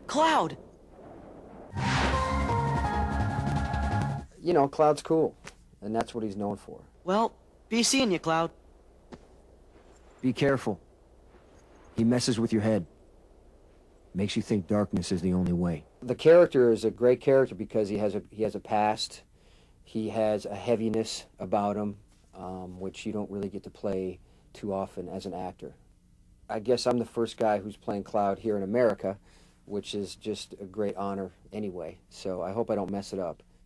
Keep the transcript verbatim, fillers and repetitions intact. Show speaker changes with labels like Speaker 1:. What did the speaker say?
Speaker 1: Cloud!
Speaker 2: You know, Cloud's cool, and that's what he's known for.
Speaker 1: Well, be seeing you, Cloud.
Speaker 3: Be careful. He messes with your head. Makes you think darkness is the only way.
Speaker 2: The character is a great character because he has a he has a past. He has a heaviness about him, um, which you don't really get to play too often as an actor. I guess I'm the first guy who's playing Cloud here in America, which is just a great honor anyway. So I hope I don't mess it up.